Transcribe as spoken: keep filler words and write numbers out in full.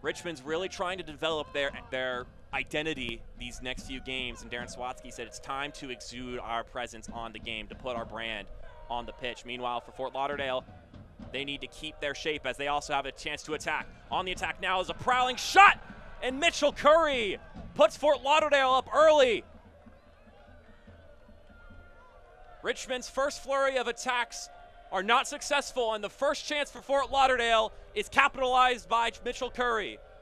Richmond's really trying to develop their their identity these next few games, and Darren Swatsky said it's time to exude our presence on the game, to put our brand on the pitch. Meanwhile, for Fort Lauderdale, they need to keep their shape as they also have a chance to attack. On the attack now is a prowling shot, and Mitchell Curry puts Fort Lauderdale up early. Richmond's first flurry of attacks are not successful, and the first chance for Fort Lauderdale is capitalized by Mitchell Curry.